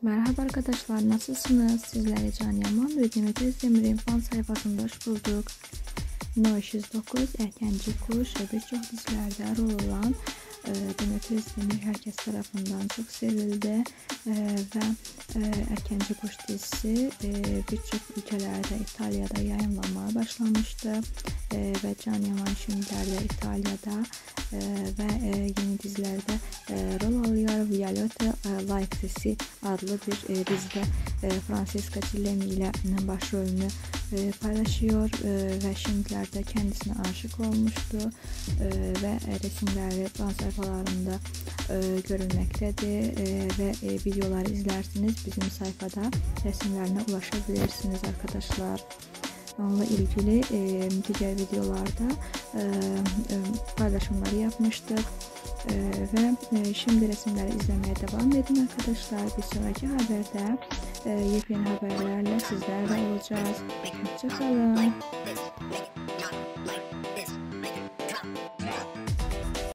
Merhaba arkadaşlar, nasılsınız? Sizlerle Can Yaman ve Demet Özdemir'in fan sayfasında hoş bulduk. No 109, Erkenci Kuş ve birçok dizilerde rol olan Demet Özdemir herkes tarafından çok sevildi ve Erkenci Kuş dizisi birçok ülkelerde, İtalya'da yayınlanmaya başlamıştı ve Can Yaman şimdilerde İtalya'da ve yeni dizilerde rol alıyor. Violetta Likes'i adlı bir dizide Francesca Cillemi ile başrolünü paylaşıyor ve şimdilerde kendisine aşık olmuştu ve resimleri fan sayfalarında görülmektedir ve videoları izlersiniz. Bizim sayfada resimlerine ulaşabilirsiniz arkadaşlar. Onunla ilgili diğer videolarda paylaşımları yapmıştık ve şimdi resimleri izlemeye devam edin arkadaşlar. Bir sonraki haberde yepyeni haberlerle sizlerle olacağız. Hoşça kalın.